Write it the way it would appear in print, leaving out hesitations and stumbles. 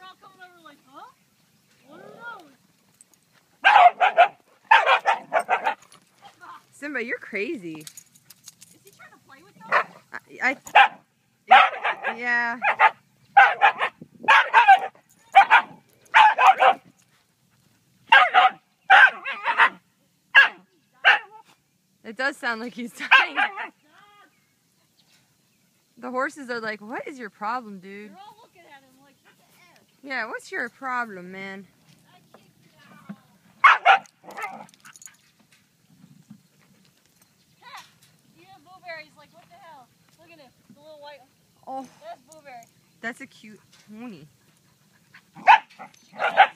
all coming over like, huh? What are those? Simba, you're crazy. Is he trying to play with them? Yeah. It does sound like he's dying. The horses are like, what is your problem, dude? They're all looking at him like, what the heck? Yeah, what's your problem, man? I kicked it out. You have blueberries, like, what the hell? Look at him, the little white one. Oh, That's blueberry. that's a cute pony.